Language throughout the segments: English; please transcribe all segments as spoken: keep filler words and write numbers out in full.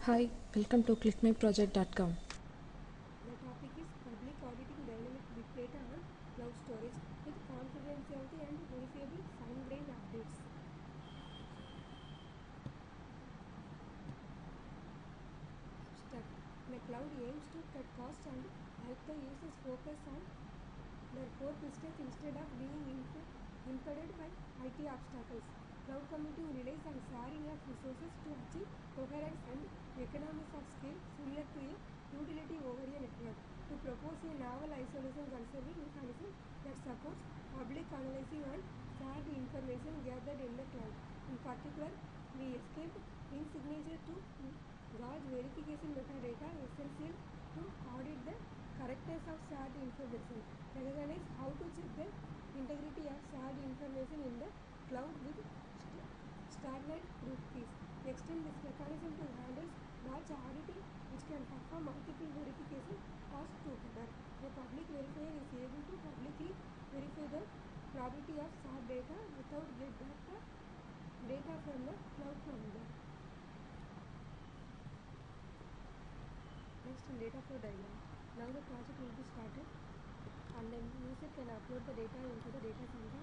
Hi, welcome to click my project dot com. The topic is public auditing dynamic big data on cloud storage with confidentiality and verifiable fine-grained updates. Abstract. The cloud aims to cut costs and help the users focus on their core business instead of being imp- impeded by I T obstacles. Cloud computing relies on sharing of resources to achieve coherence and economies of scale similar to a utility over a network. To propose a novel isolation conserving mechanism that supports public analysis on shared information gathered in the cloud. In particular, we escaped in signature to gauge verification metadata essential to audit the correctness of shared information. Recognize how to check the integrity of shared information in the cloud with st- Starlight group keys. Extend this mechanism to handle batch auditing, which can perform multiple verification tasks together. A public verifier is able to publicly verify the probability of shared data without get data, data from the cloud provider. Next, in data flow diagram. Now the project will be started, and then user can upload the data into the data center.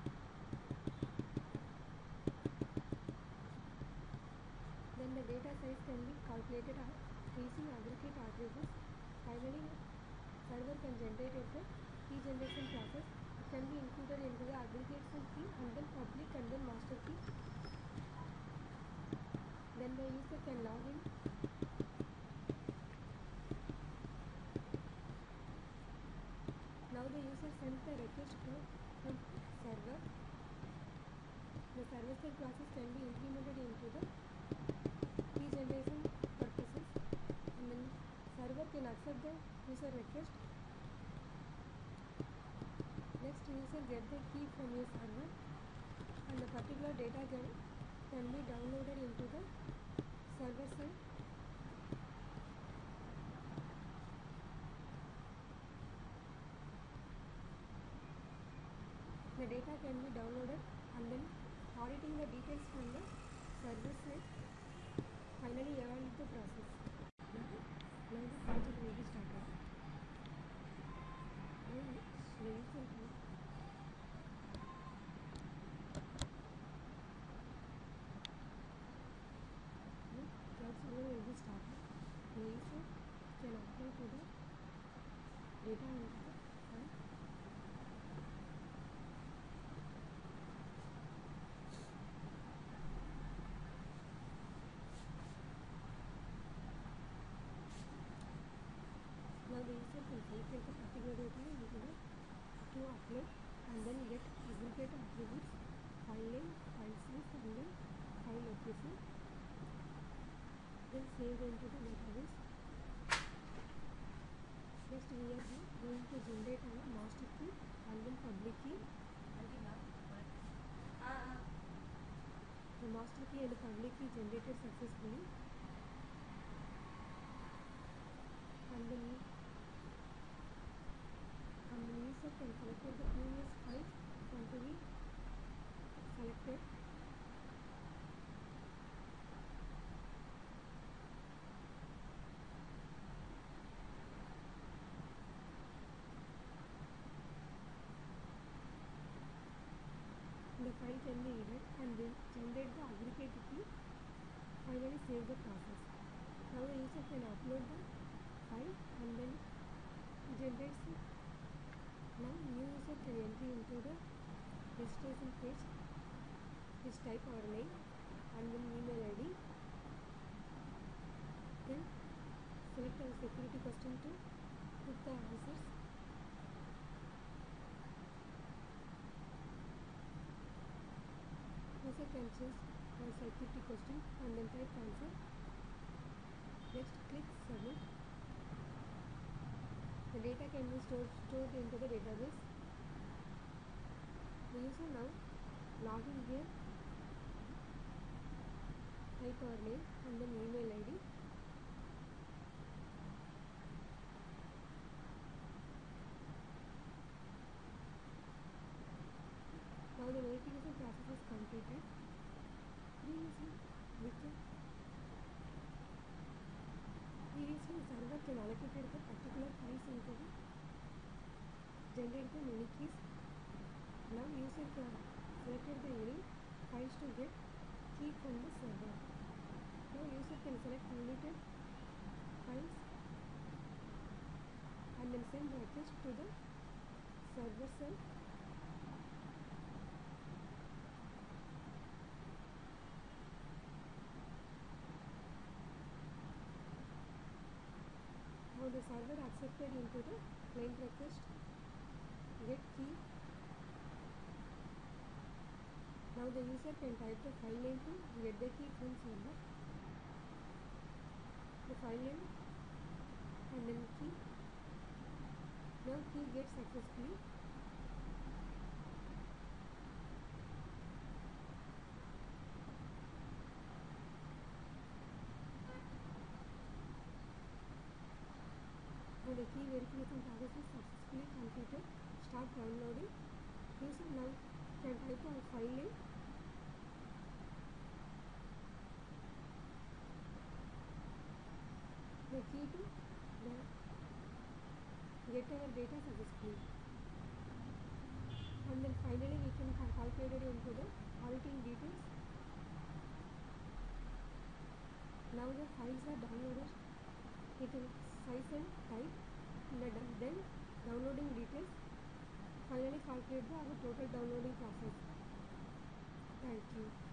Then the data size can be calculated using aggregate attributes. Finally, server can generate the key generation process. It can be included into the aggregation key and then public and then master key. Then the user can log in. Now the user sends the request from, from server. The server side process can be implemented into the key generation purposes, and then server can accept the user request. Next, user get the key from your server, and the particular data can, can be downloaded into the server side. The data can be downloaded and then auditing the details from the server side. Finally, evaluate the process. Now, now the project will be started. Now, the user can now, cloud server will be started. The user can apply to the data into the file. Now the user can select the particular data into the to upload and then get aggregate attributes, file name, file size, and then file location. Then save them to the database. Next, we are going to generate our master key and then public key. The master key and the public key generated successfully. And then and the user can select the previous files want to be selected. The file can be read and then generate the aggregate key. Finally, save the process. Now the user can upload the file and then generates it. Now new user can enter into the registration page. Just type our name and then email I D. Then select our security question to put the answers. User can choose our security question and then type answer. Next, click submit. The data can be stored, stored into the database. The user now log in here, type our name and then email I D. Now the verification process is completed. Previously, we can allocated the particular files into the generate the many keys. Now user can selected the any files to get key from the server. Now user can select unlimited files and then send the request to the server side. Now the server accepted into the client request get key. Now the user can type the file name to get the key from server. The file name and then key. Now key gets successfully. Now the key verification process is successfully completed. Start downloading. User now can type the file name. The key to the get our data successfully. And then finally we can calculate it into the auditing details. Now the files are downloaded. It will size and type. Then downloading details. Finally calculate the our total downloading process. Thank you.